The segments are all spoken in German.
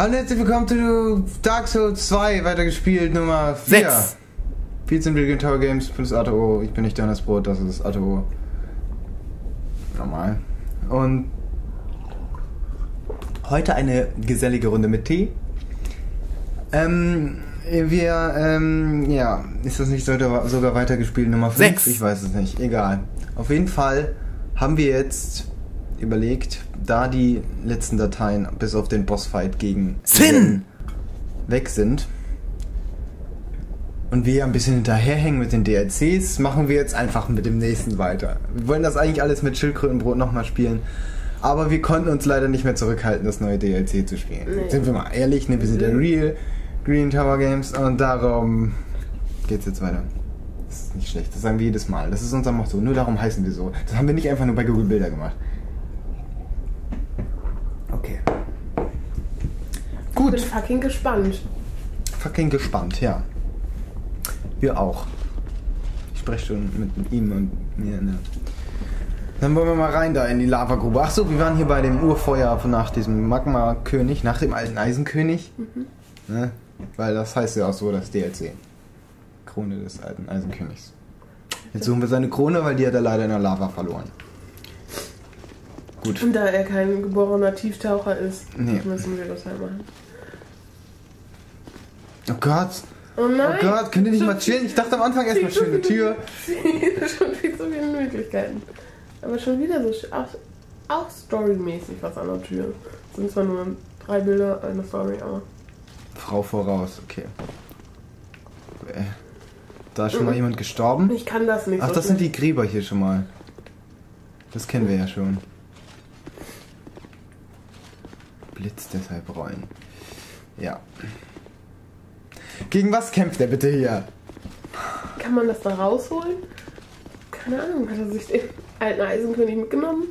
Hallo, herzlich willkommen zu Dark Souls 2, weitergespielt, Nummer 4. 6. 14 Billion Tower Games plus ATO. Ich bin nicht Jonas Brot, das ist ATO. Normal. Und heute eine gesellige Runde mit Tee. Ja, ist das nicht sogar weitergespielt, Nummer 5? 6. Ich weiß es nicht, egal. Auf jeden Fall haben wir jetzt überlegt, da die letzten Dateien bis auf den Bossfight gegen Sin weg sind und wir ein bisschen hinterherhängen mit den DLCs, machen wir jetzt einfach mit dem nächsten weiter. Wir wollen das eigentlich alles mit Schildkrötenbrot nochmal spielen, aber wir konnten uns leider nicht mehr zurückhalten, das neue DLC zu spielen. Nee. Sind wir mal ehrlich, ne? Wir sind der Real Green Tower Games und darum geht's jetzt weiter. Das ist nicht schlecht, das sagen wir jedes Mal. Das ist unser Motto, nur darum heißen wir so. Das haben wir nicht einfach nur bei Google Bilder gemacht. Okay. Gut. Ich bin fucking gespannt. Fucking gespannt, ja. Wir auch. Ich spreche schon mit ihm und mir. Ne? Dann wollen wir mal rein da in die Lavagrube. Achso, wir waren hier bei dem Urfeuer nach diesem Magma-König, nach dem alten Eisenkönig. Ne? Weil das heißt ja auch so, das DLC. Krone des alten Eisenkönigs. Jetzt suchen wir seine Krone, weil die hat er leider in der Lava verloren. Gut. Und da er kein geborener Tieftaucher ist, Nee. müssen wir das halt machen. Oh Gott. Oh nein! Oh Gott, könnt ihr nicht mal chillen? Ich dachte am Anfang erstmal schöne Tür. Schon viel zu viele Möglichkeiten. Aber schon wieder so, auch storymäßig was an der Tür. Es sind zwar nur 3 Bilder, eine Story, aber... Frau voraus, okay. Da ist schon mal jemand gestorben. Ich kann das nicht Ach, so das sind schnell. die Gräber hier schon mal. Das kennen wir ja schon. Blitz deshalb rollen. Ja. Gegen was kämpft er bitte hier? Kann man das da rausholen? Keine Ahnung, hat er sich den alten Eisenkönig mitgenommen?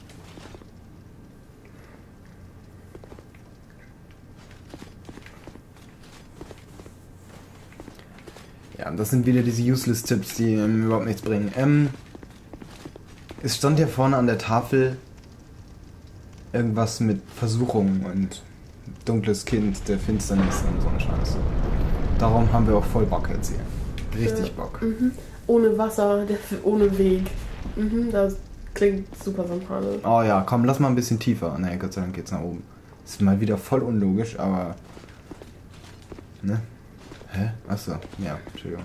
Ja, und das sind wieder diese Useless-Tipps, die überhaupt nichts bringen. Es stand hier vorne an der Tafel irgendwas mit Versuchung und dunkles Kind der Finsternis und so ein Scheiß. Darum haben wir auch voll Bock jetzt hier. Richtig Bock. Mhm. Ohne Wasser, ohne Weg. Das klingt super sympathisch. Oh ja, komm, lass mal ein bisschen tiefer. Naja, Gott sei Dank geht's nach oben. Ist mal wieder voll unlogisch, aber... Ne? Hä? Achso, ja, Entschuldigung.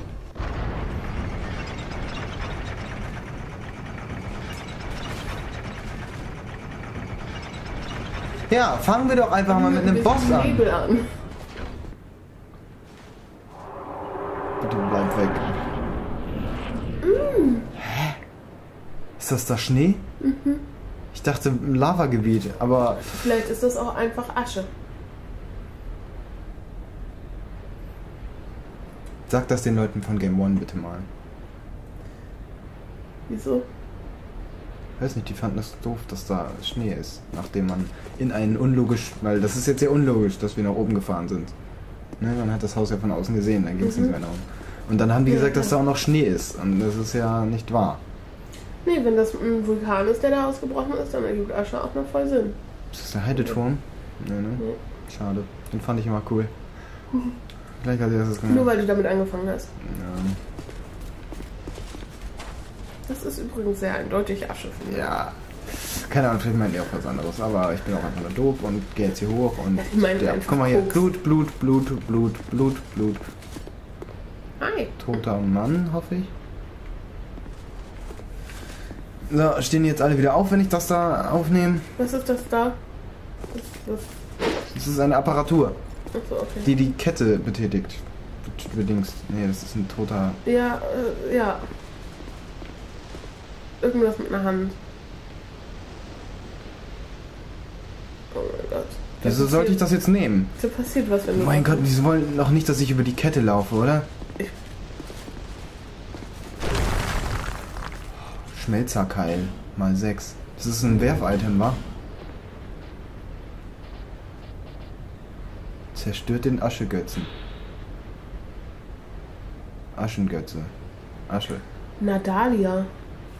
Ja, fangen wir doch einfach mal mit einem Boss an. Nebel an. Bitte bleib weg. Hä? Ist das da Schnee? Ich dachte ein Lavagebiet, aber... Vielleicht ist das auch einfach Asche. Sag das den Leuten von Game One bitte mal. Wieso? Weiß nicht, die fanden das doof, dass da Schnee ist, nachdem man in einen unlogisch, weil das ist jetzt ja unlogisch, dass wir nach oben gefahren sind. Ne, man hat das Haus ja von außen gesehen, dann ging es nicht mehr darum. Und dann haben die gesagt, dass da auch noch Schnee ist und das ist ja nicht wahr. Nee, wenn das ein Vulkan ist, der da ausgebrochen ist, dann ergibt Asche auch noch voll Sinn. Ist das der Heideturm? Nee, ne? Nee. Schade. Den fand ich immer cool. Gleich als erstes gemacht. Nur weil du damit angefangen hast. Ja. Das ist übrigens sehr eindeutig Asche, finde ich. Ja. Keine Ahnung, vielleicht meint ihr auch was anderes, aber ich bin auch einfach nur doof und gehe jetzt hier hoch und... Ich meinte ja, einfach guck mal hier, Koks. Blut, Blut, Blut, Blut, Blut, Blut. Hi. Toter Mann, hoffe ich. So, stehen die jetzt alle wieder auf, wenn ich das da aufnehme? Was ist das da? Das ist eine Apparatur, Achso, okay. die die Kette betätigt. Bedingst. Nee, das ist ein toter... Ja, ja. Irgendwas mit einer Hand. Oh mein Gott. Wieso sollte ich das jetzt nehmen? Da passiert was, wenn du... Mein Gott, die wollen doch nicht, dass ich über die Kette laufe, oder? Schmelzerkeil mal 6. Das ist ein Werf-Item, wa? Zerstört den Aschegötzen. Aschengötze. Asche. Nadalia.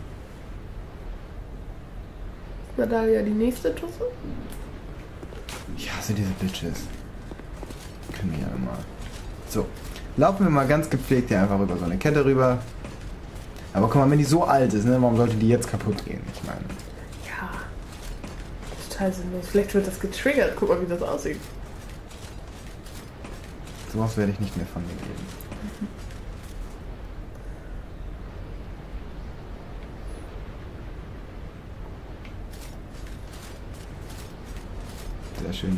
Nadalia die nächste Tusse? Ich hasse diese Bitches. Können wir ja immer. So. Laufen wir mal ganz gepflegt hier einfach über so eine Kette rüber. Aber guck mal, wenn die so alt ist, ne, warum sollte die jetzt kaputt gehen? Ich meine. Ja. Total sinnlos. Vielleicht wird das getriggert. Guck mal, wie das aussieht. Sowas werde ich nicht mehr von mir geben. Sehr schön.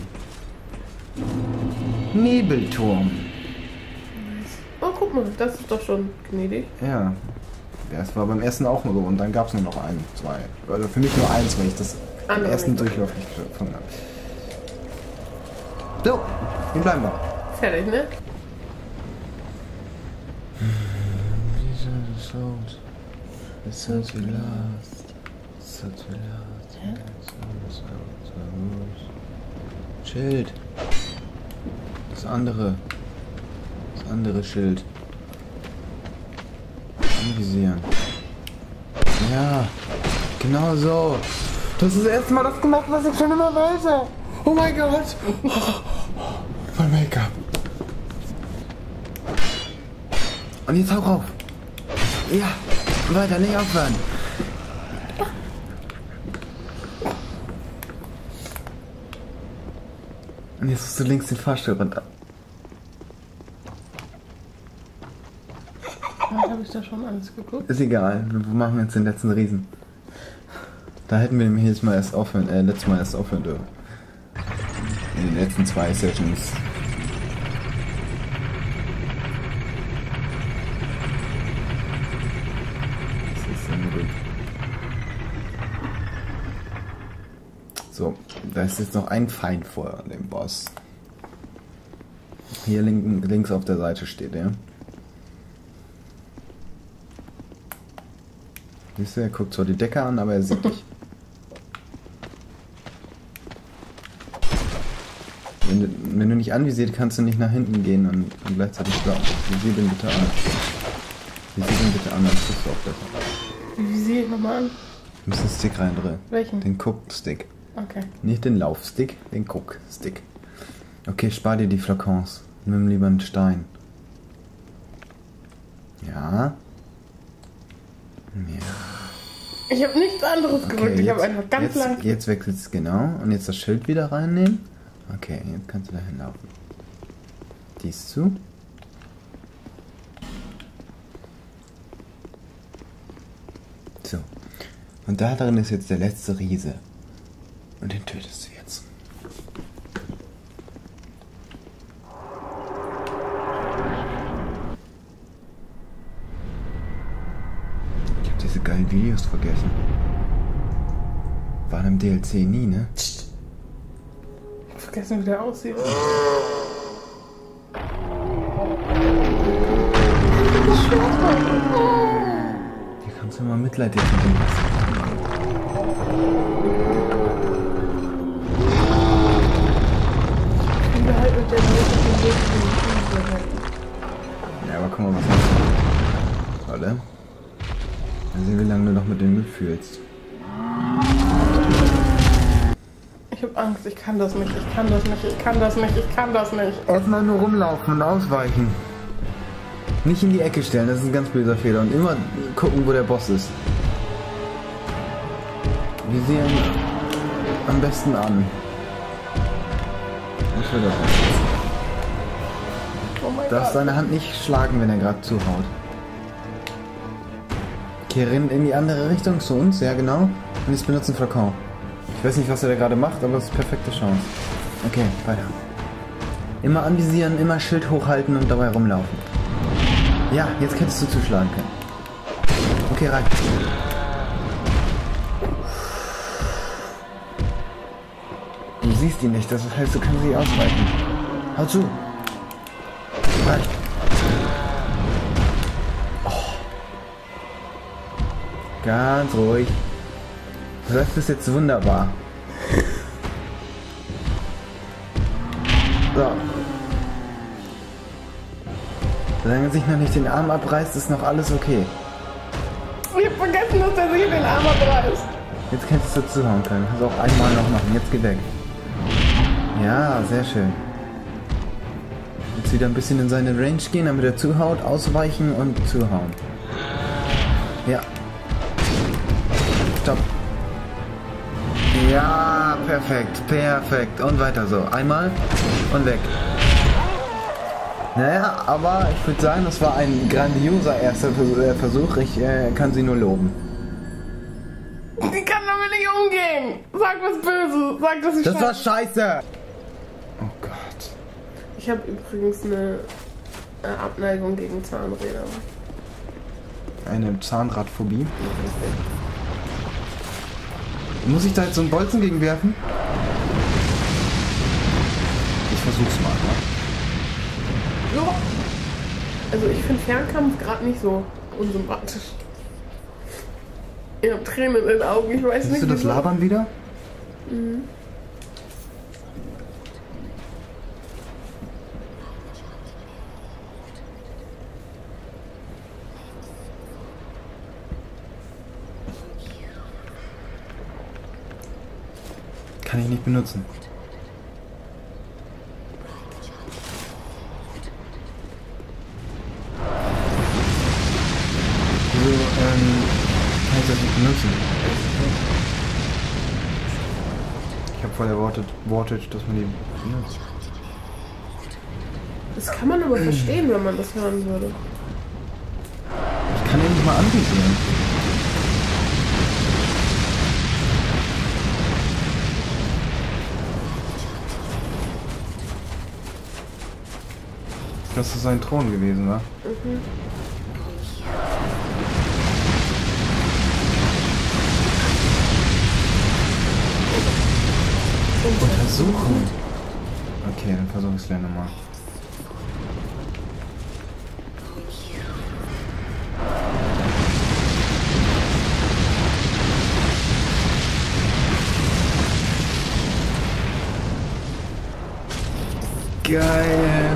Nebelturm. Oh, guck mal, das ist doch schon gnädig. Ja. Das war beim ersten auch nur so und dann gab es nur noch ein, zwei. Also für mich nur eins, weil ich das im ersten Durchlauf nicht gefunden habe. So, hier bleiben wir. Fertig, ne? Schild. Das andere Schild. Anvisieren. Ja, genau so. Das ist das erste Mal das gemacht, was ich schon immer wollte. Oh mein Gott. Mein Make-up. Und jetzt hau rauf. Ja, weiter, nicht aufhören. Und jetzt musst du links den Fahrstuhl runter. Habe ich da schon alles geguckt? Ist egal, wir machen jetzt den letzten Riesen. Da hätten wir nämlich letztes Mal erst aufhören dürfen. In den letzten 2 Sessions. Das ist dann gut. So, da ist jetzt noch ein Feind vor dem Boss. Hier links auf der Seite steht er. Siehst du, er guckt zwar die Decke an, aber er sieht dich. Wenn du nicht anvisiert, kannst du nicht nach hinten gehen und gleichzeitig glauben. Visier den bitte an. Visier den bitte an, dann kriegst du auch besser. Wie sehe ich nochmal an? Du musst den Stick reindrehen. Welchen? Den Guck-Stick. Okay. Nicht den Laufstick, den Guck-Stick. Okay, spar dir die Flakons. Nimm lieber einen Stein. Ja. Ja. Ich habe nichts anderes gedrückt. Ich habe einfach ganz lang. Jetzt wechselt es genau. Und jetzt das Schild wieder reinnehmen. Okay, jetzt kannst du da hinlaufen. Dies zu. So. Und da drin ist jetzt der letzte Riese. Und den tötest du jetzt. Ich hab diese geilen Videos vergessen. Waren im DLC nie, ne? Ich hab vergessen, wie der aussieht. Hier kannst du mal Mitleid jetzt mit dem lassen. Ich bin halt mit der Ja, aber guck mal, was hast du? Warte. Mal sehen, wie lange du noch mit dem mitfühlst. Ich hab Angst, ich kann das nicht, ich kann das nicht, ich kann das nicht, ich kann das nicht. Erstmal nur rumlaufen und ausweichen. Nicht in die Ecke stellen, das ist ein ganz böser Fehler. Und immer gucken, wo der Boss ist. Wir sehen am besten an. Was will das jetzt? Oh mein Darfst Gott. deine Hand nicht schlagen, wenn er gerade zuhaut. Okay, renn in die andere Richtung zu uns, ja genau. Und jetzt benutzen Flakon. Ich weiß nicht, was er da gerade macht, aber es ist perfekte Chance. Okay, weiter. Immer anvisieren, immer Schild hochhalten und dabei rumlaufen. Ja, jetzt hättest du zuschlagen können. Okay, rein. Du siehst ihn nicht, das heißt, du kannst sie ausweichen. Hau zu. Rein. Oh. Ganz ruhig. Du läufst bis jetzt wunderbar. So. Solange er sich noch nicht den Arm abreißt, ist noch alles okay. Ich hab vergessen, dass der sich den Arm abreißt. Jetzt kannst du zuhauen können. Kannst auch einmal noch machen. Jetzt geh weg. Ja, sehr schön. Jetzt wieder ein bisschen in seine Range gehen, damit er zuhaut, ausweichen und zuhauen. Ja. Stopp. Ja, perfekt, perfekt. Und weiter so. Einmal und weg. Naja, aber ich würde sagen, das war ein grandioser erster Versuch. Ich kann sie nur loben. Die kann damit nicht umgehen. Sag was Böses. Sag, dass ich Das war scheiße. Oh Gott. Ich habe übrigens eine Abneigung gegen Zahnräder. Eine Zahnradphobie. Muss ich da jetzt so einen Bolzen gegen werfen? Ich versuch's mal, ne? Ja. Also ich finde Fernkampf gerade nicht so unsympathisch. Ich habe Tränen in den Augen, ich weiß nicht. Siehst du das Labern wieder? Mhm. Kann ich nicht benutzen. Wieso, kann ich das nicht benutzen? Ich habe voll erwartet, dass man die benutzt. Das kann man aber verstehen, wenn man das hören würde. Ich kann den nicht mal anvisieren. Das ist sein Thron gewesen, wa? Mhm. Untersuchen. Okay, dann versuche ich es gleich nochmal. Geil.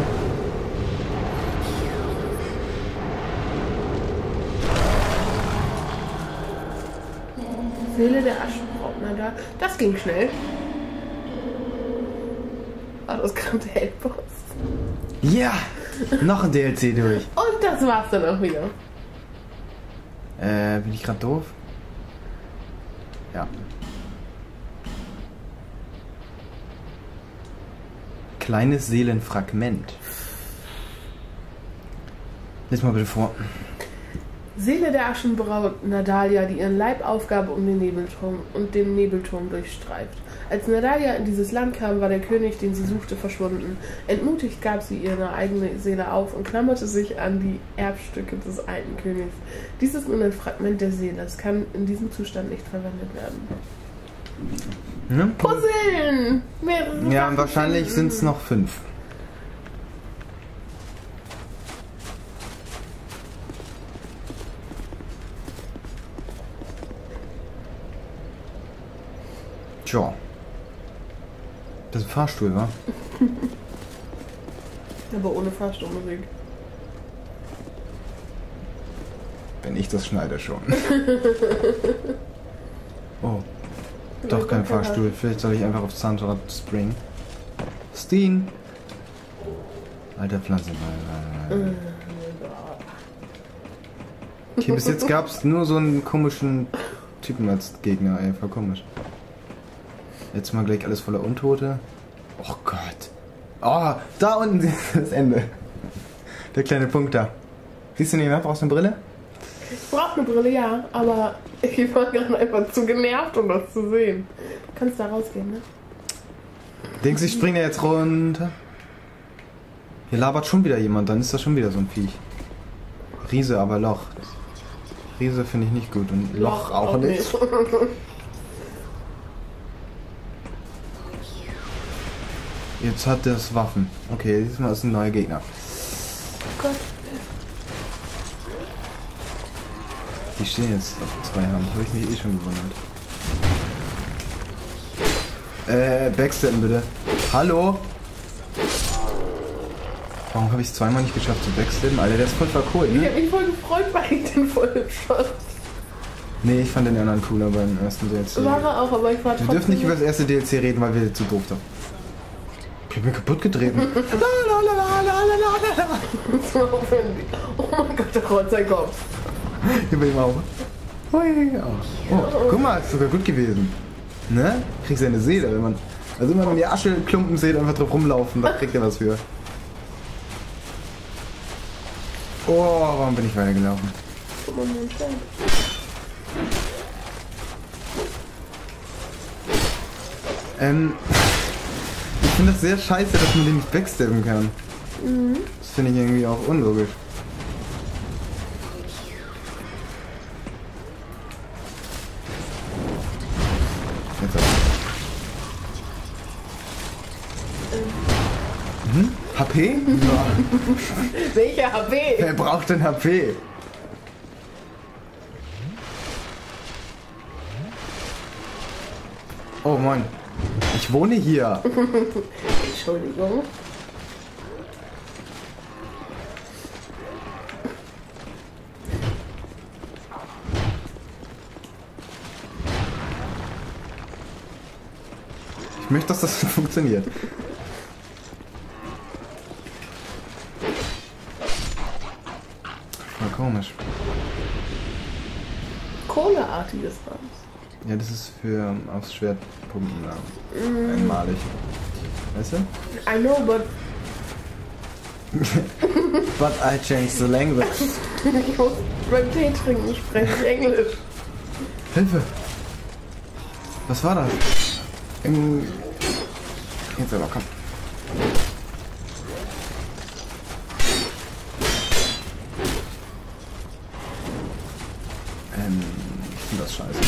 Seele der Aschenbraut, na da. Das ging schnell. War das gerade der Endboss? Ja! Noch ein DLC durch. Und das war's dann auch wieder. Bin ich gerade doof? Ja. Kleines Seelenfragment. Lies mal bitte vor. Seele der Aschenbraut Nadalia, die ihren Leib aufgab um den Nebelturm durchstreift. Als Nadalia in dieses Land kam, war der König, den sie suchte, verschwunden. Entmutigt gab sie ihre eigene Seele auf und klammerte sich an die Erbstücke des alten Königs. Dies ist nun ein Fragment der Seele. Es kann in diesem Zustand nicht verwendet werden. Hm? Puzzeln! Mehrere Ja, Sachen wahrscheinlich finden. sind es noch 5. Tja. Das ist ein Fahrstuhl, wa? Aber ohne Fahrstuhlmusik. Wenn ich das schneide schon. Oh. Doch kein Fahrstuhl. Vielleicht soll ich einfach aufs Zahnrad springen. Steen! Alter Pflanze. Okay, bis jetzt gab es nur so einen komischen Typen als Gegner, ey. Voll komisch. Jetzt mal gleich alles voller Untote. Oh Gott. Oh, da unten ist das Ende. Der kleine Punkt da. Siehst du nicht mehr? Brauchst du eine Brille? Ich brauche eine Brille, ja, aber ich war gerade einfach zu genervt, um das zu sehen. Du kannst da rausgehen, ne? Denkst du, ich springe da jetzt runter? Hier labert schon wieder jemand, dann ist das schon wieder so ein Viech. Riese, aber Loch. Riese finde ich nicht gut und Loch auch nicht. Jetzt hat das Waffen. Okay, diesmal ist ein neuer Gegner. Oh Gott. Die stehen jetzt auf 2 Hand. Habe ich mich eh schon gewundert. Backsteppen bitte. Hallo? Warum habe ich es zweimal nicht geschafft zu backsteppen? Alter, der ist voll verkohlt, Ich ne? habe mich voll gefreut, weil ich den voll schoss. Nee, ich fand den anderen cooler beim ersten DLC. War er auch, aber ich war Wir dürfen nicht über das erste DLC reden, weil wir zu doof sind. Ich hab mir kaputt getreten. Lalalala. So aufwendig. Oh mein Gott, da rollt sein Kopf. Über ihm auch. Oh, guck mal, ist sogar gut gewesen. Ne? Kriegst ja eine Seele, wenn man. Also immer wenn die Ascheklumpen seht, einfach drauf rumlaufen, da kriegt er was für. Oh, warum bin ich weitergelaufen? Guck mal, mein Stern. Ich finde das sehr scheiße, dass man den nicht backstabben kann. Mhm. Das finde ich irgendwie auch unlogisch. Jetzt aber. HP? Ja. Welcher HP? Wer braucht denn HP? Oh Mann. Ich wohne hier. Entschuldigung. Ich möchte, dass das funktioniert. Voll komisch. Kohleartiges Haus. Ja, das ist für aufs Schwert pumpen. Einmalig. Weißt du? I know, but... But I changed the language. Ich muss beim Tee trinken, spreche ich Englisch. Hilfe! Was war das? Jetzt aber, komm. Ich finde das scheiße.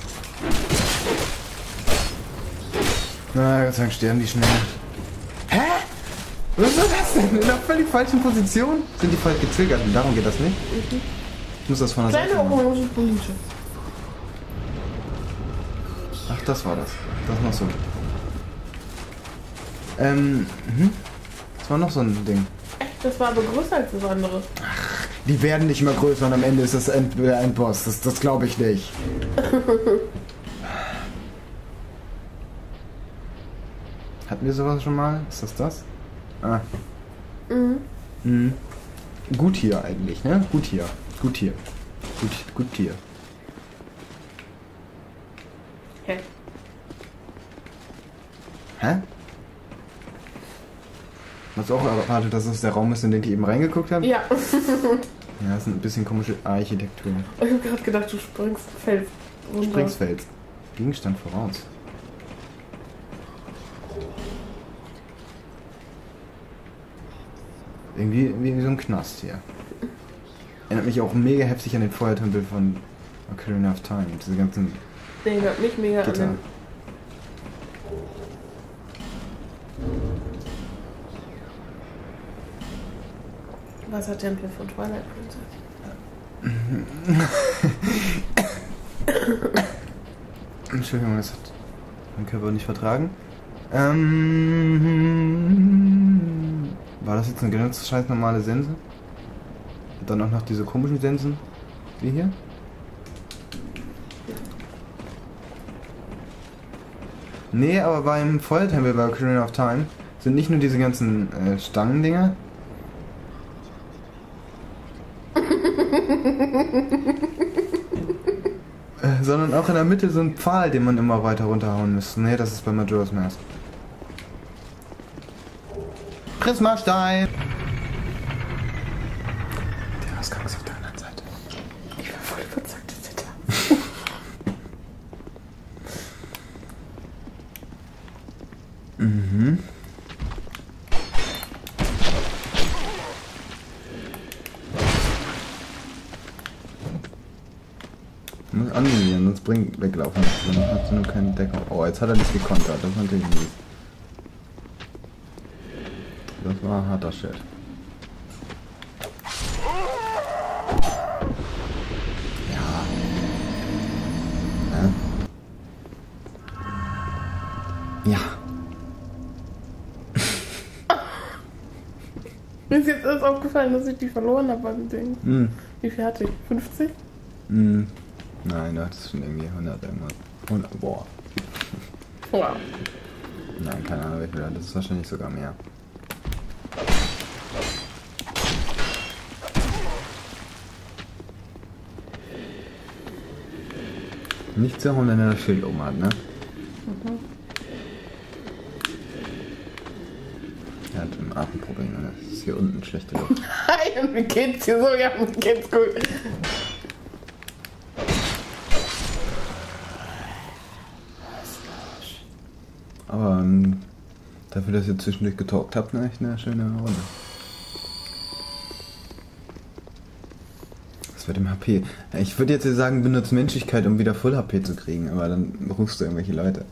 Na, Gott sei Dank sterben die schnell. Hä? Was ist das denn? In einer völlig falschen Position? Sind die falsch gezögert? Und darum geht das nicht? Ich muss das von der Seite Kleine machen. orange Blüte. Ach, das war das. Das noch so. Das war noch so ein Ding. Echt, das war aber größer als das andere. Die werden nicht mehr größer und am Ende ist das der Endboss. Das glaube ich nicht. Hatten wir sowas schon mal? Ist das das? Ah. Gut hier eigentlich, ne? Gut hier. Gut hier. Gut hier. Hä? Hä? Hast du auch erwartet, dass es der Raum ist, in den ich eben reingeguckt habe? Ja. Ja, das ist ein bisschen komische Architektur. Ich habe gerade gedacht, du springst Feld runter. Springsfeld. Gegenstand voraus. Irgendwie wie so ein Knast hier. Erinnert mich auch mega heftig an den Feuertempel von Ocarina of Time. Diese ganzen Nee, hört mich mega an Gitter. den... Wassertempel von Twilight Princess. Entschuldigung, das hat mein Körper nicht vertragen. War das jetzt eine ganz scheiß normale Sense? Und dann auch noch diese komischen Sensen wie hier? Nee, aber beim Feuertempel bei Ocarina of Time sind nicht nur diese ganzen Stangendinger. Sondern auch in der Mitte so ein Pfahl, den man immer weiter runterhauen müsste. Nee, das ist bei Majora's Mask. Prismastein! Der Ausgang ist auf der anderen Seite. Ich bin voll überzeugt, dass der da. Muss anvisieren, sonst weglaufen. Dann hast du nur keine Deckung. Oh, jetzt hat er dich gekontert. Das ist natürlich mies. Das war harter Shit. Ja. Ja. Mir ist jetzt erst aufgefallen, dass ich die verloren habe beim Ding. Wie viel hatte ich? 50? Nein, das ist schon irgendwie 100 irgendwas. 100, boah. Wow. Nein, keine Ahnung, wie viel. Das ist wahrscheinlich sogar mehr. Nicht so, wenn er das Schild oben hat, ne? Mhm. Er hat ein Atemproblem, ne? Das ist hier unten schlechte Luft. Hi, und wie geht's dir so? Ja, mir geht's gut. Aber dafür, dass ihr zwischendurch getalkt habt, ne, echt eine schöne Runde. Das wird im HP. Ich würde jetzt sagen, benutze Menschlichkeit, um wieder Full HP zu kriegen, aber dann rufst du irgendwelche Leute.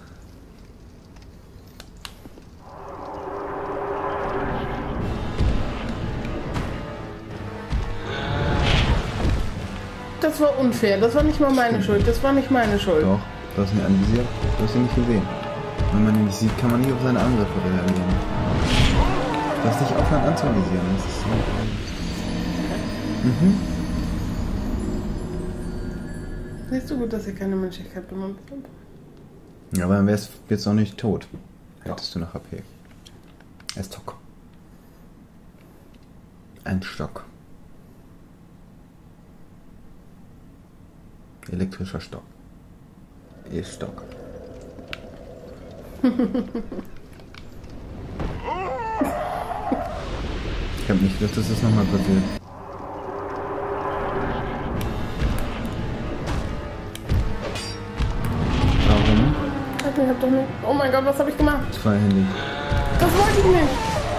Das war unfair. Das war nicht mal meine Schuld. Das war nicht meine Schuld. Doch, du hast ihn anvisiert. Du hast ihn nicht gesehen. Wenn man ihn nicht sieht, kann man nicht auf seine Angriffe reagieren. Du darfst nicht aufhören anzuvisieren. Das ist so. Siehst du gut, dass ich keine Menschlichkeit benutzt habe? Ja, aber dann wärst du jetzt noch nicht tot. Hättest du noch HP. Er ist Stock. Ein Stock. Elektrischer Stock. E-Stock. Ich hab nicht gedacht, dass das nochmal passiert. Warum? Ich hab doch nicht. Oh mein Gott, was habe ich gemacht? Zweihändig. Das wollte ich nicht.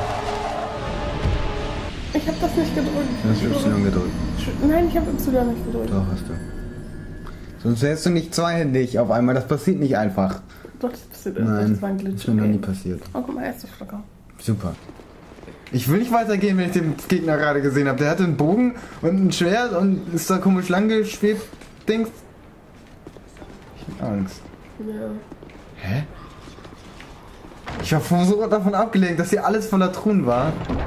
Ich habe das nicht gedrückt. Du hast Y gedrückt. Nein, ich habe Y nicht gedrückt. Doch, hast du. Sonst wärst du nicht zweihändig auf einmal. Das passiert nicht einfach. Doch, das passiert. Nein, Das war ein Glitch. ist mir noch nie passiert. Oh, guck mal, erste Flacker. Super. Ich will nicht weitergehen, wenn ich den Gegner gerade gesehen habe. Der hatte einen Bogen und ein Schwert und ist da komisch lang geschwebt. Dings. Ich hab Angst. Ja. Hä? Ich war so davon abgelenkt, dass hier alles voller Truhen war.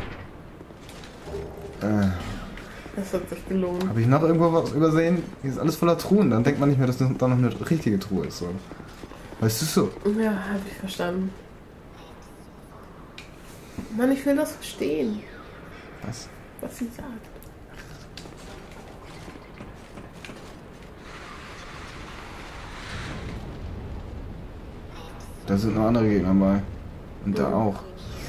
Das hat sich gelohnt. Habe ich noch irgendwo was übersehen? Hier ist alles voller Truhen. Dann denkt man nicht mehr, dass das da noch eine richtige Truhe ist. So. Weißt du so? Ja, habe ich verstanden. Mann, ich will das verstehen. Was? Was sie sagt. Da sind noch andere Gegner bei. Und da auch.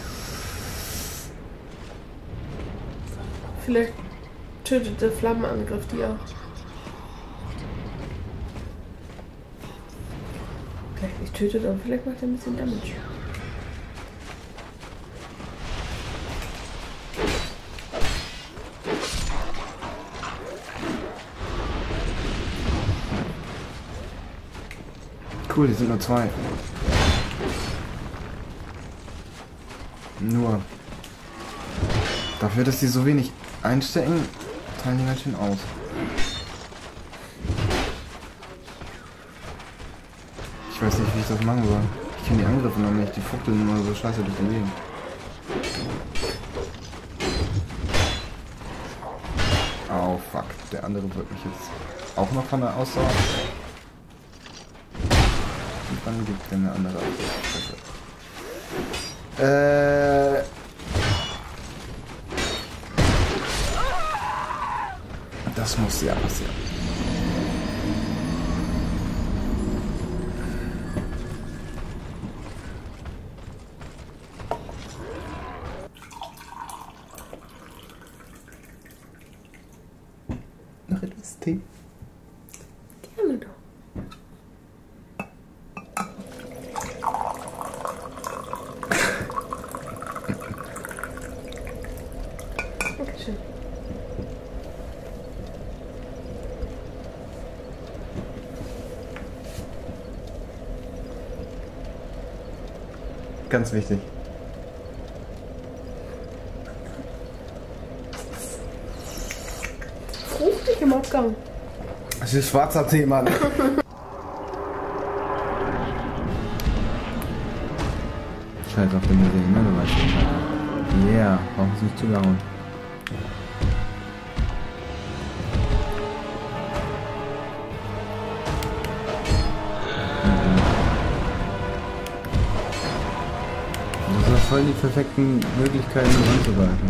Vielleicht tötet der Flammenangriff die auch. Vielleicht nicht tötet, aber vielleicht macht er ein bisschen Damage. Cool, die sind nur zwei. Nur. Dafür, dass die so wenig einstecken, teilen die ganz schön aus. Ich weiß nicht, wie ich das machen soll. Ich kenne die Angriffe noch nicht. Die fuchteln immer so scheiße durch die Gegend. Oh fuck, der andere wird mich jetzt auch noch von der Ausdauer. Und dann gibt der eine andere Ausdauer. Das muss ja passieren. Noch etwas Tee? Gerne doch. Dankeschön. Ganz wichtig. Fruchtig im Abgang. Das ist schwarzer Tee, Mann. Scheiß auf den Musik, ne? Du weißt schon. Yeah, warum ist nicht zugehauen? voll die perfekten Möglichkeiten, um anzugreifen.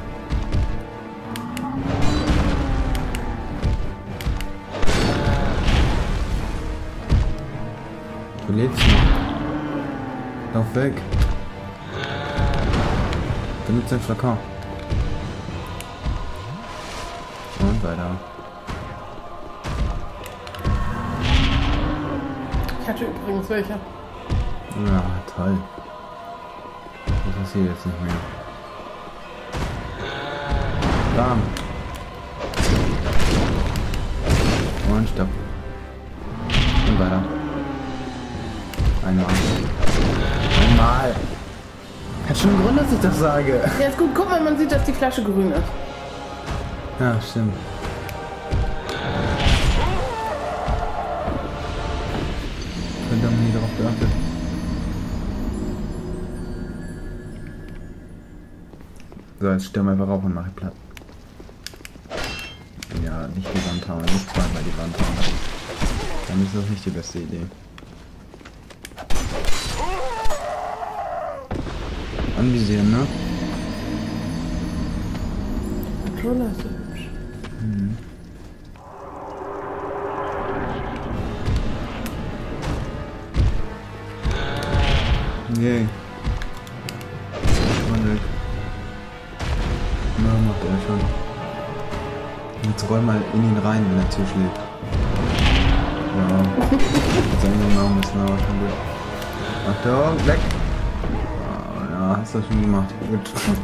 Du lebst noch. Lauf weg. Benutze den Flakon. Und weiter. Ich hatte übrigens welche. Ja, toll. Das passiert jetzt nicht mehr. Bam. Und stopp. Und weiter. Einmal. Einmal. Hat schon einen Grund, dass ich das sage. Ja, ist gut. Guck mal, man sieht, dass die Flasche grün ist. Ja, stimmt. Verdammt, nie darauf geachtet. So, jetzt stürm einfach rauf und mach ich platt. Ja, nicht die Wand hauen, nicht zweimal die Wand hauen. Dann ist das nicht die beste Idee. Anvisieren, ne? Controller ist so hübsch. Mhm. Yay. Mann weg. Na, macht er schon. Jetzt roll mal in ihn rein, wenn er zuschlägt. Ja. Jetzt eigentlich noch ein bisschen, aber schon gut. Achtung, weg! Ja, hast du schon gemacht. Gut.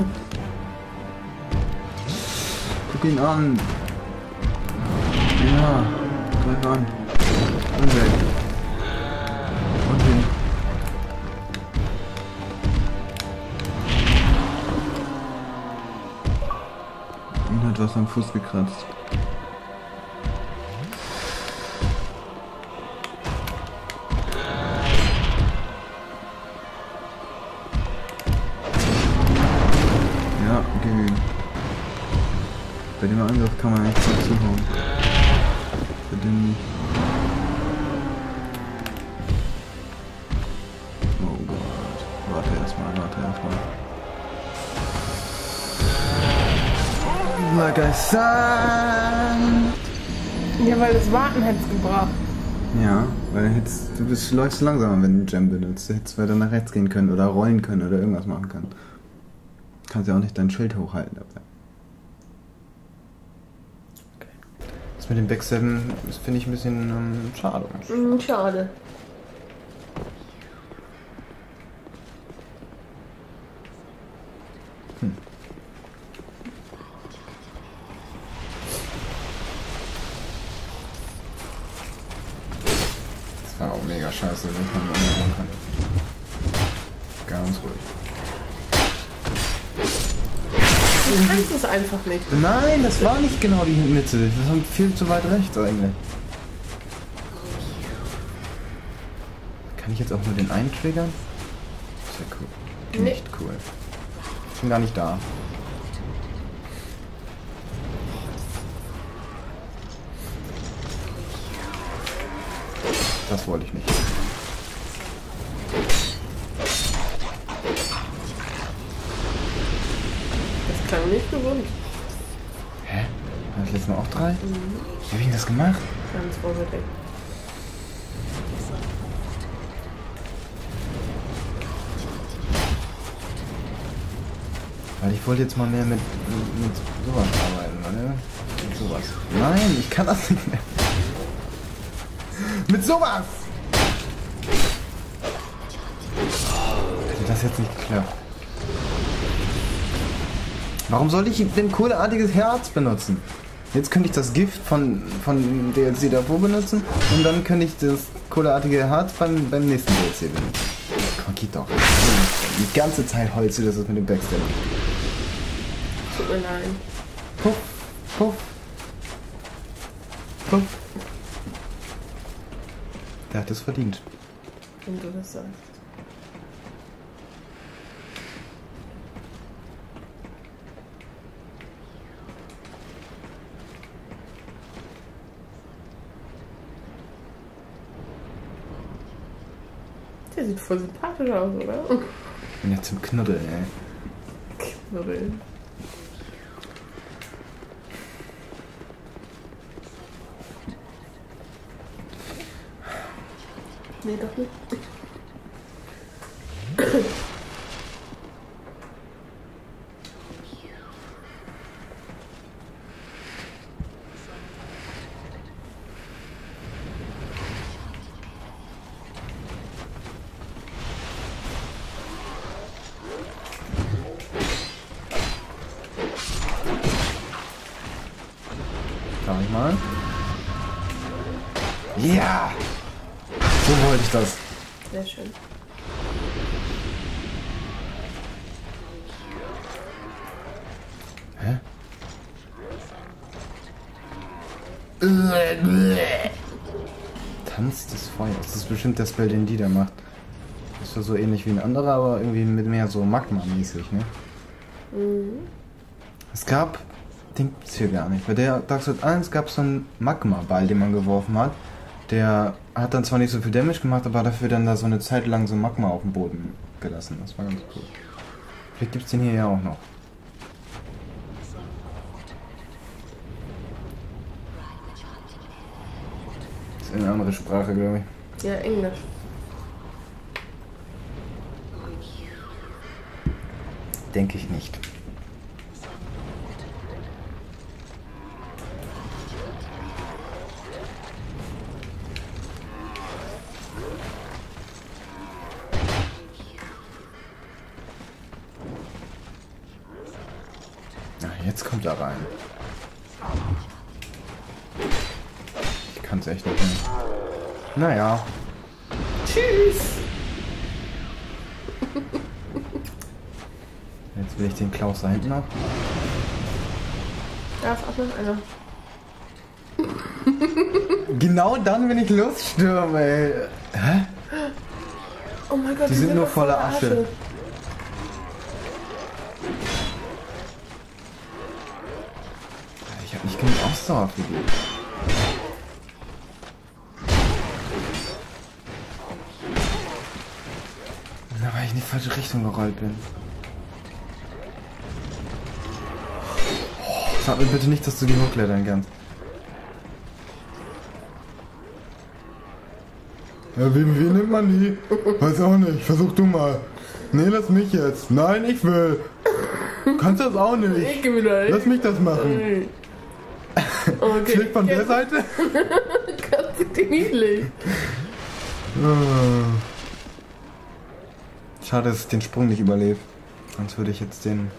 Guck ihn an. Ja, greif an. Und weg. Und hin. Ihn hat was am Fuß gekratzt. Ja, gib ihm. Bei dem Angriff kann man eigentlich voll zuhauen. Bei dem nicht. Oh Gott. Warte erstmal. Like I said. Ja, weil das Warten hätte es gebracht. Ja, weil läufst langsamer, wenn du Gem benutzt. Du hättest weiter nach rechts gehen können oder rollen können oder irgendwas machen können. Kannst ja auch nicht dein Schild hochhalten dabei. Okay. Das mit dem Backstabben, das finde ich ein bisschen schade. Schade. Das war auch mega scheiße, wenn man umgehen kann. Ganz ruhig. Du kannst es einfach nicht. Nein, das war nicht genau die Mitte. Das war viel zu weit rechts eigentlich. Kann ich jetzt auch nur den einen triggern? Sehr cool. Nee. Nicht cool. Ich bin gar nicht da. Das wollte ich nicht. Das klang nicht gesund. Hä? War das letzte Mal auch 3? Wie hab ich denn das gemacht? Ganz vorsichtig. Weil ich wollte jetzt mal mehr mit sowas arbeiten, oder? Mit sowas. Nein, ich kann das nicht mehr. Mit sowas! Hätte das jetzt nicht geklappt. Warum sollte ich denn kohleartiges Herz benutzen? Jetzt könnte ich das Gift von DLC davor benutzen und dann könnte ich das kohleartige Herz beim nächsten DLC benutzen. Komm, geht doch. Die ganze Zeit holst du das mit dem Backstab. Tut mir leid. Puff, puff, puff. Der hat es verdient. Wenn du das sagst. Der sieht voll sympathisch aus, oder? Bin ja zum Knuddeln, ey. Knuddeln. Nee, doch nicht. Schau ich mal. Ja! So wollte ich das. Sehr schön. Hä? Tanz des Feuers. Das ist bestimmt der Spell, den die da macht. Das ist so ähnlich wie ein anderer, aber irgendwie mit mehr so Magma-mäßig, ne? Mhm. Es gab, den gibt's hier gar nicht. Bei der Dark Souls 1 gab es so einen Magma-Ball, den man geworfen hat. Der hat dann zwar nicht so viel Damage gemacht, aber dafür dann da so eine Zeit lang so Magma auf dem Boden gelassen. Das war ganz cool. Vielleicht gibt's den hier ja auch noch. Das ist eine andere Sprache, glaube ich. Ja, Englisch. Denke ich nicht. Jetzt kommt er rein. Ich kann es echt nicht mehr. Naja. Tschüss! Jetzt will ich den Klaus da hinten noch. Da ist auch noch einer. Genau dann, wenn ich losstürme, ey. Hä? Oh mein Gott, Die sind nur doch voller Asche. Ich habe nicht genug Ausdauer für die. Na, weil ich in die falsche Richtung gerollt bin. Oh, sag mir bitte nicht, dass du die hochklettern kannst. Ja, wie nimmt man die? Weiß auch nicht. Versuch du mal. Nee, lass mich jetzt. Nein, ich will. Du kannst das auch nicht. Ich geh wieder hin. Lass mich das machen. Okay. Schlägt von der Seite? Ganz niedlich. Schade, dass ich den Sprung nicht überlebe. Sonst würde ich jetzt den...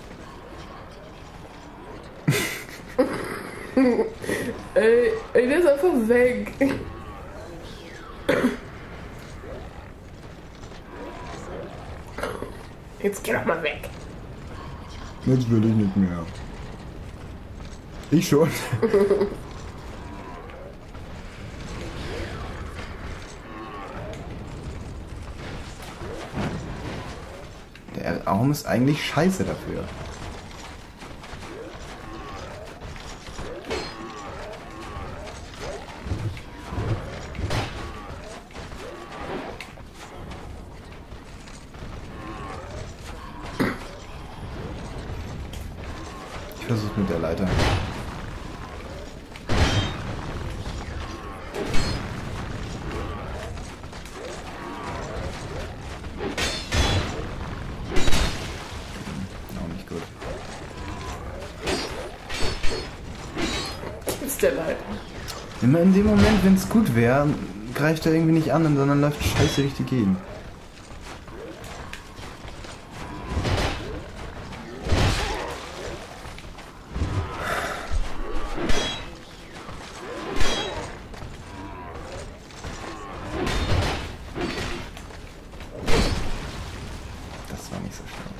Ey, der ist einfach weg. Jetzt geh doch mal weg. Jetzt will ich nicht mehr. Ich schon. Der Raum ist eigentlich scheiße dafür. Ich versuch's mit der Leiter. Der Leid. Immer in dem Moment, wenn es gut wäre, greift er irgendwie nicht an, sondern läuft scheiße durch die Gegend. Das war nicht so schlimm.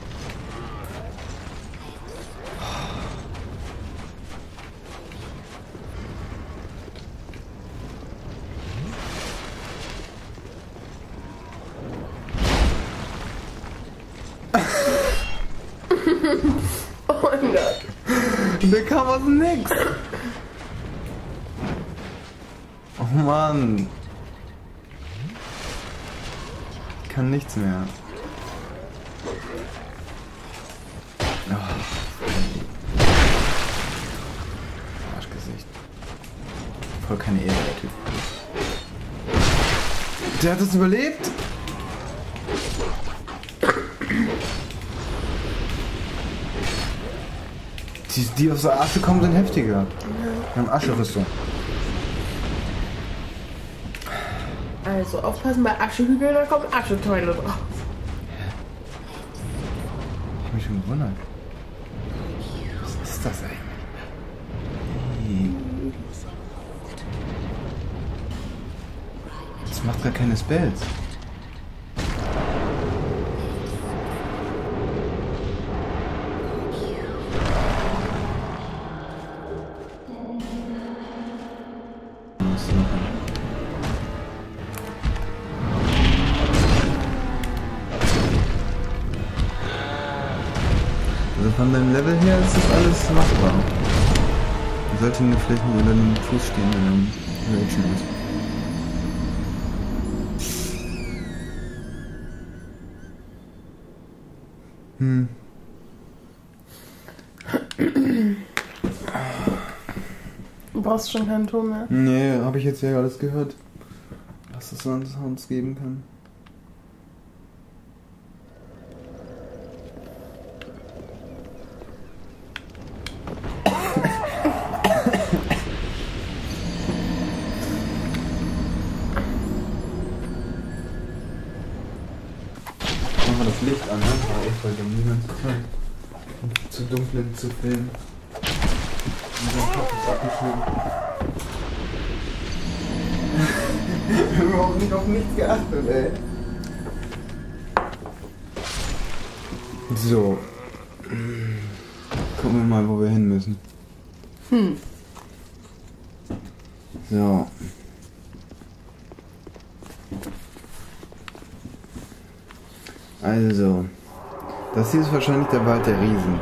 Oh mein Gott. Der kam aus dem Nix. Oh Mann. Ich kann nichts mehr. voll keine Ehre, der Typ. Der hat es überlebt! Die aus der Asche kommen, sind heftiger. Ja. Wir haben Ascherüstung. Also, aufpassen bei Aschehügeln, da kommt Ascheteile drauf. Ich hab mich schon gewundert. Was ist das eigentlich? Hey. Das macht gar keine Spells. Also von deinem Level her ist das alles machbar. Man sollte nur vielleicht nicht über den Fuß stehen, wenn man Reaction ist. Du brauchst schon keinen Ton mehr. Nee, habe ich jetzt ja alles gehört, was es sonst uns geben kann. Machen wir das Licht an, ne? War echt voll dumm, die ganze Zeit. Zu dunklen zu filmen. Unser Kopf ist abgeschnitten. Wir haben überhaupt nicht auf nichts geachtet, ey. So. Gucken wir mal, wo wir hin müssen. So. Also. Das hier ist wahrscheinlich der Wald der Riesen.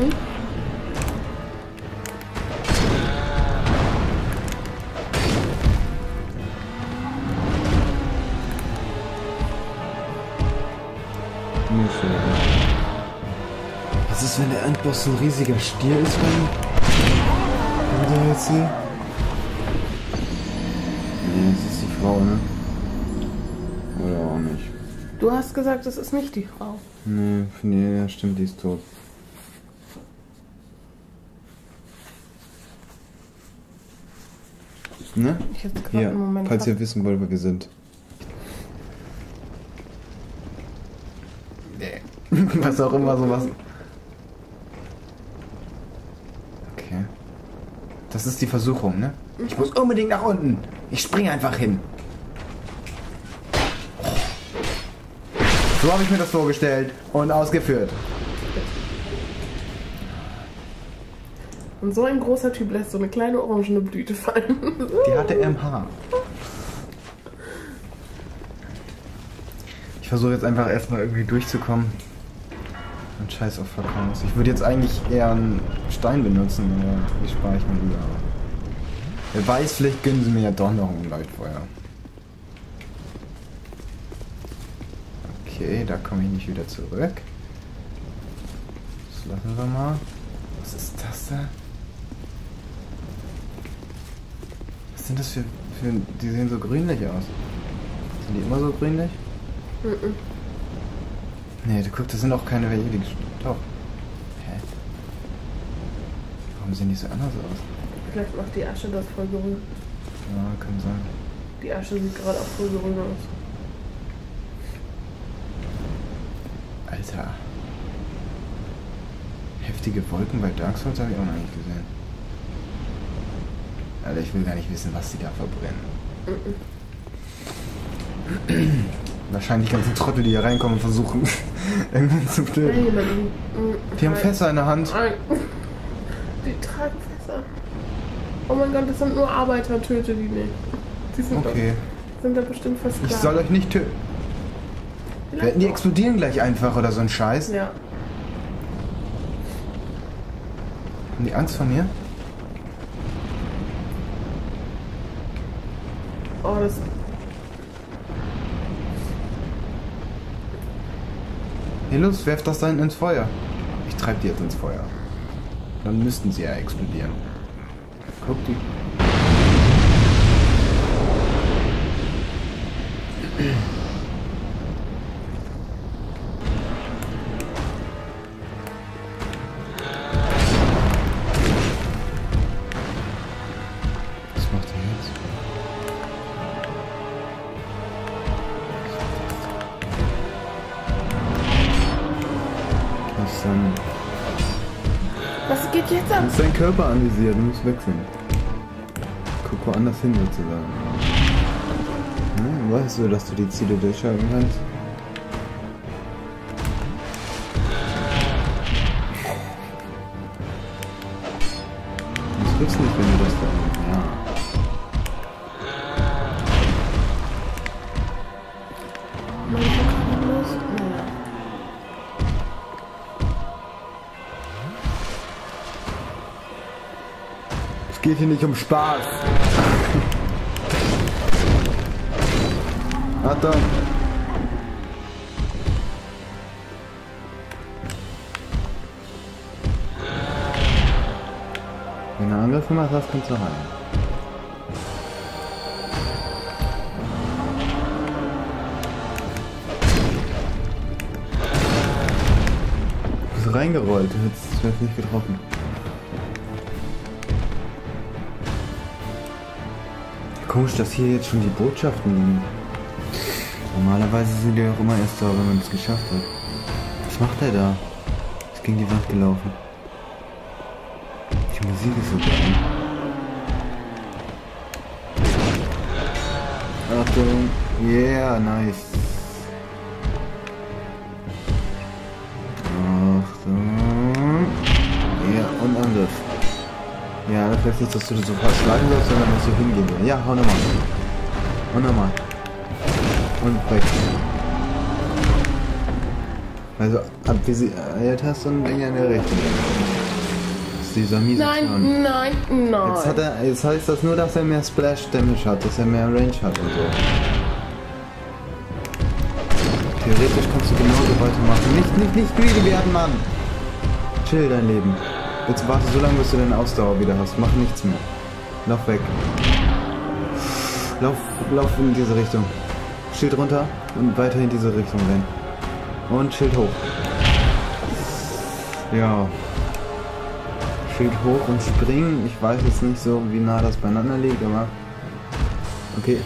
Was ist, wenn der Endboss ein riesiger Stier ist, wenn wir jetzt hier? Nee, das ist die Frau, ne? Oder auch nicht. Du hast gesagt, es ist nicht die Frau. Nee, ja, stimmt, die ist tot. Ne? Ich jetzt gerade Hier, einen Moment falls ihr wissen wollt, wer wir sind. Nee. Was auch immer sowas. Okay. Das ist die Versuchung, ne? Ich muss unbedingt nach unten. Ich springe einfach hin. So habe ich mir das vorgestellt und ausgeführt. Und so ein großer Typ lässt so eine kleine orangene Blüte fallen. Die hatte er im Haar. Ich versuche jetzt einfach erstmal irgendwie durchzukommen. Und scheiß auf Verkaufs. Ich würde jetzt eigentlich eher einen Stein benutzen, aber die spare ich mir lieber. Wer weiß, vielleicht gönnen sie mir ja doch noch ein Leuchtfeuer. Okay, da komme ich nicht wieder zurück. Das lassen wir mal. Was ist das da? Was sind das für... Die sehen so grünlich aus. Sind die immer so grünlich? Nee, du guck, das sind auch keine Vejeligen. Doch. Hä? Warum sehen die so anders aus? Vielleicht macht die Asche das voll grün. Ja, kann sein. Die Asche sieht gerade auch voll grün aus. Alter. Heftige Wolken bei Dark Souls habe ich auch noch nicht gesehen. Alter, ich will gar nicht wissen, was die da verbrennen. Wahrscheinlich die ganzen Trottel, die hier reinkommen und versuchen, irgendwann zu töten. Die haben Fässer in der Hand. Die tragen Fässer. Oh mein Gott, das sind nur Arbeiter, töte die nicht. Die sind Okay. Sind da bestimmt versklavt. Ich soll euch nicht töten. Die explodieren gleich einfach oder so ein Scheiß. Ja. Haben die Angst vor mir? Oh, das... Hey, los, werft das da hinten ins Feuer. Ich treib die jetzt ins Feuer. Dann müssten sie ja explodieren. Guck die. Was macht er jetzt? Was ist dann? Was geht jetzt ab? Du musst deinen Körper anvisieren, du musst wechseln. Guck woanders hin sozusagen. Weißt du, dass du die Ziele durchschalten kannst? Das gibt's nicht, wenn du das da... Ja. Es geht hier nicht um Spaß. Achtung! Wenn du Angriff gemacht hast, kannst du heilen. Du bist reingerollt, du hättest nicht getroffen. Komisch, dass hier jetzt schon die Botschaften liegen. Normalerweise sind die auch immer erst da, wenn man es geschafft hat. Was macht er da? Ist gegen die Wand gelaufen. Die Musik ist so geil. Achtung. Yeah, nice. Achtung. Ja, und Angriff. Ja, das heißt nicht, dass du das sofort schlagen wirst, sondern dass du hingehen willst. Ja, hau nochmal. Und nochmal. Und weg. Also abvisiert hast du ein Ding in der Richtung. Das ist dieser miese Clown. Nein. Jetzt heißt das nur, dass er mehr Splash Damage hat, dass er mehr Range hat und so. Theoretisch kannst du genauso weitermachen. Nicht greedy werden, Mann! Chill dein Leben. Jetzt warte so lange, bis du deine Ausdauer wieder hast. Mach nichts mehr. Lauf weg. Lauf in diese Richtung. Schild runter und weiter in diese Richtung rennen. Und Schild hoch. Ja. Schild hoch und springen. Ich weiß jetzt nicht so, wie nah das beieinander liegt, aber... Okay.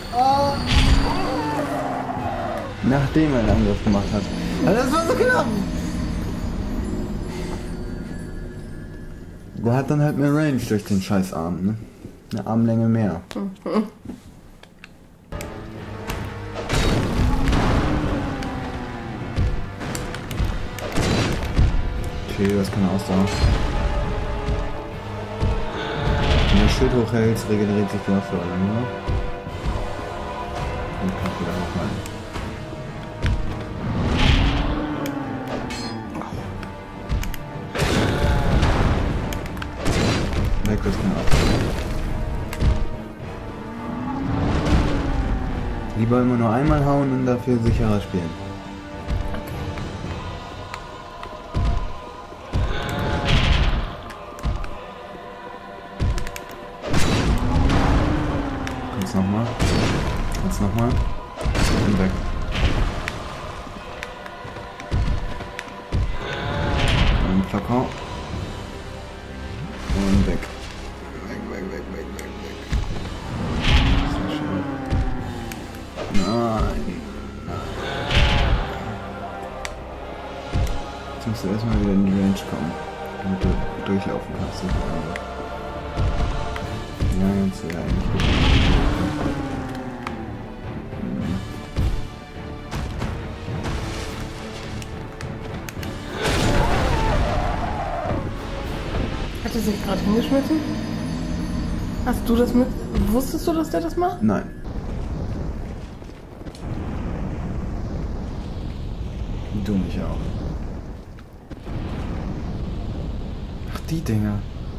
Nachdem er einen Angriff gemacht hat. Also das war so knapp! Der hat dann halt mehr Range durch den scheiß Arm, ne? Eine Armlänge mehr. Okay, das kann Ausdauer. Wenn du das Schild hochhältst, regeneriert sich die Ausdauer langsam. Und kannst wieder hochhalten. Weg, das kann Ausdauer. Lieber immer nur einmal hauen und dafür sicherer spielen. Nochmal. Und weg. Ein Flakon. Und weg. Weg. Sehr schön. Nein. Jetzt musst du erstmal wieder in die Range kommen, damit du durchlaufen kannst. Ja, jetzt wäre eigentlich gut. Hat er sich gerade hingeschmissen? Hast du das mit... Wusstest du, dass der das macht? Nein. Du mich auch. Ach, die Dinger.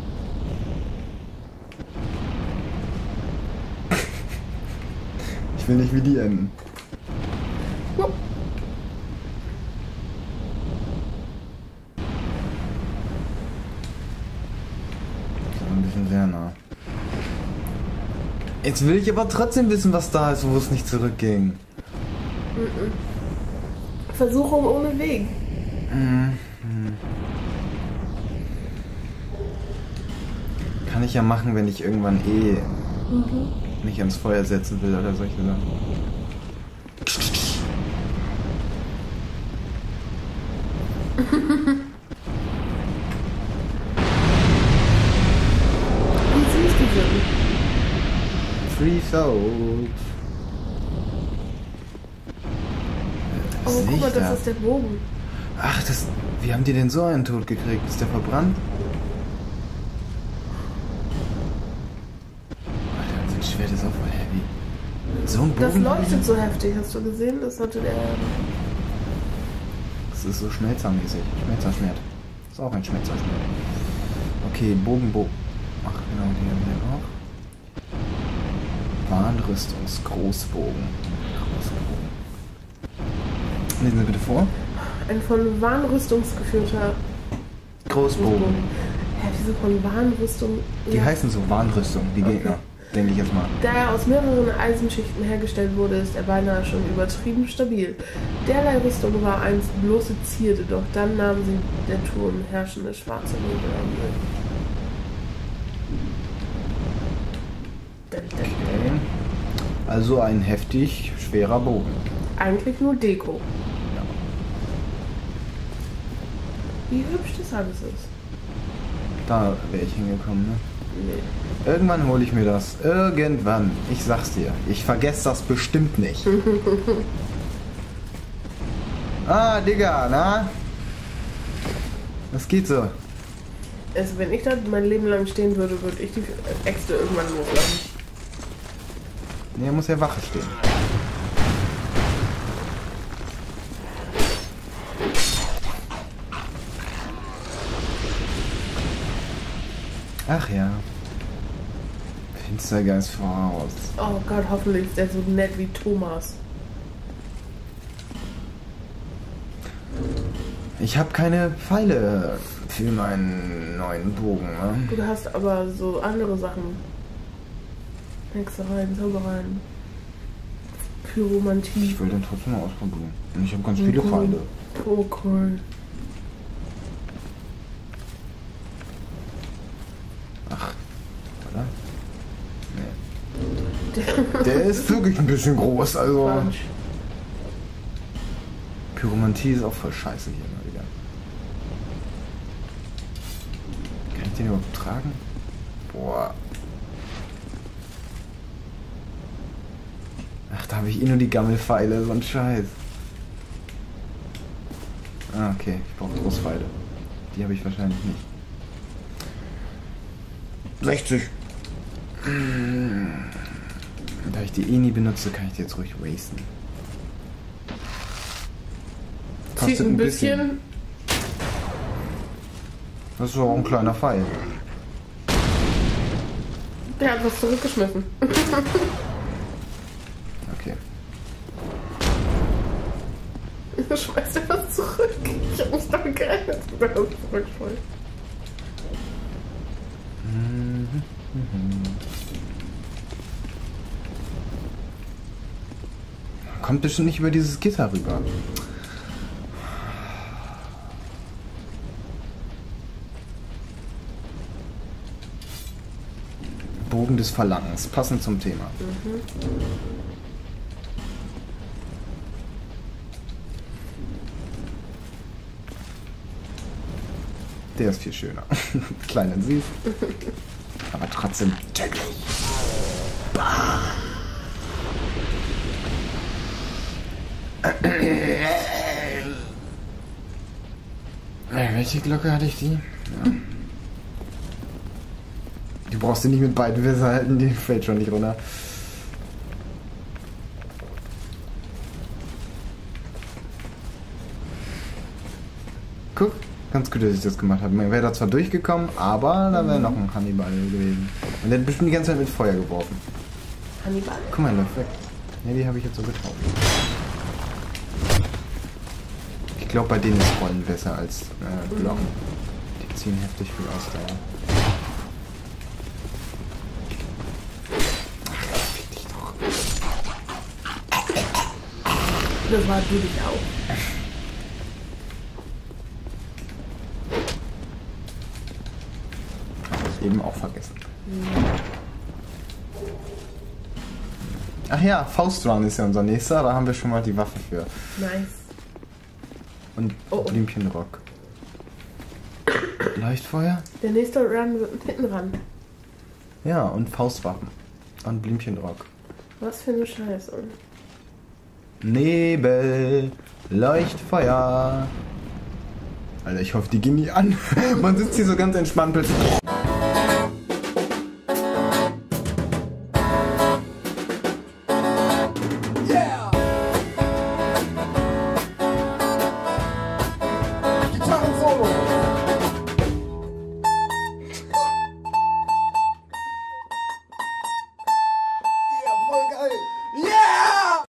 Ich will nicht wie die enden. No. Ein bisschen sehr nah. Jetzt will ich aber trotzdem wissen, was da ist, wo es nicht zurückging. Versuchung ohne Weg. Kann ich ja machen, wenn ich irgendwann mich ans Feuer setzen will oder solche Sachen. Wie süß die sind. Free Souls. Was Oh, sehe guck mal, ich da? das ist der Bogen. Ach, wie haben die denn so einen Tod gekriegt? Ist der verbrannt? Alter, das Schwert ist auch voll heavy. So ein Bogen? Das leuchtet so heftig, hast du gesehen? Das hatte der... Das ist so schmelzermäßig. Schmelzerschwert. Ist auch ein Schmelzerschwert. Okay, Bogen. Ach genau, die haben wir auch. Warnrüstungsgroßbogen. Lesen Sie bitte vor. Ein von Warnrüstung geführter Großbogen. Ja, diese von Warnrüstung... Die ja. heißen so Warnrüstung, die Gegner. Denke ich jetzt mal. Da er aus mehreren Eisenschichten hergestellt wurde, ist er beinahe schon übertrieben stabil. Derlei Rüstung war einst bloße Zierde, doch dann nahm sie der Turm herrschende schwarze Nebel an sich. Okay. Also ein heftig schwerer Bogen. Eigentlich nur Deko. Ja. Wie hübsch das alles ist. Da wäre ich hingekommen, ne? Nee. Irgendwann hole ich mir das. Irgendwann. Ich sag's dir. Ich vergesse das bestimmt nicht. Ah, Digga, na? Was geht so? Also wenn ich da mein Leben lang stehen würde, würde ich die Äxte irgendwann loslassen. Nee, er muss ja Wache stehen. Ach ja. Finstergeist voraus. Oh Gott, hoffentlich ist der so nett wie Thomas. Ich habe keine Pfeile für meinen neuen Bogen, ne? Du hast aber so andere Sachen. Hexereien, Zaubereien, Pyromantie. Ich will den trotzdem mal ausprobieren. Und ich habe ganz viele Pfeile. Oh cool. Ach, oder? Nee. Der ist wirklich ein bisschen groß, also. Quatsch. Pyromantie ist auch voll scheiße hier mal wieder. Kann ich den überhaupt tragen? Boah. Ach, da habe ich eh nur die Gammelpfeile, so ein Scheiß. Ah, okay. Ich brauche Großpfeile. Die habe ich wahrscheinlich nicht. 60. Da ich die eh nie benutze, kann ich die jetzt ruhig wasten. Zieht ein bisschen. Das ist auch ein kleiner Pfeil. Der hat was zurückgeschmissen. Okay. Schmeißt er was zurück? Ich hab nicht damit gerechnet, dass er was zurückschmeißt. Kommt bestimmt nicht über dieses Gitter rüber. Bogen des Verlangens, passend zum Thema. Der ist viel schöner. Klein und süß. Aber trotzdem tödlich. Welche Glocke hatte ich die? Ja. Du brauchst die nicht mit beiden Fässern halten, die fällt schon nicht runter. Guck, ganz gut, dass ich das gemacht habe. Man wäre da zwar durchgekommen, aber da wäre noch ein Hannibal gewesen. Und der hat bestimmt die ganze Zeit mit Feuer geworfen. Hannibal? Guck mal, läuft weg. Ne, die habe ich jetzt so getraut. Ich glaube, bei denen ist Rollen besser als Glocken. Die ziehen heftig viel Ausdauer. Ach, fick dich doch. Das war natürlich auch. Hab ich eben auch vergessen. Ach ja, Faustrun ist ja unser nächster, da haben wir schon mal die Waffe für. Nice. Und Blümchenrock. Leuchtfeuer? Der nächste Run wird ein Hittenrand. Ja, und Faustwaffen. Und Blümchenrock. Was für eine Scheiße. Nebel, Leuchtfeuer. Alter, ich hoffe, die gehen nie an. Man sitzt hier so ganz entspannt plötzlich.